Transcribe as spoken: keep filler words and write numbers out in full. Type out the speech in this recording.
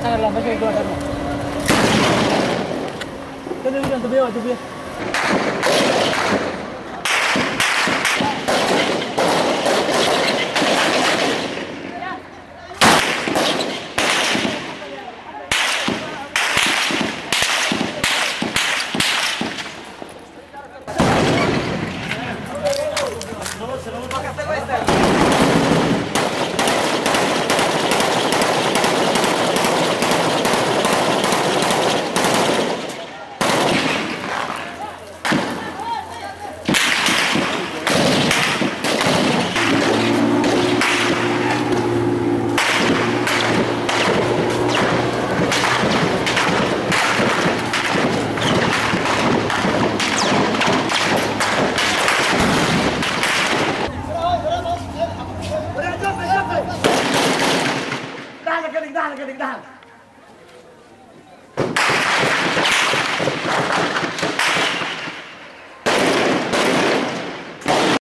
Làm cái gì cơ này? Cái này tôi biết rồi, tôi biết. Đàn là cái đỉnh đàn là cái đỉnh đàn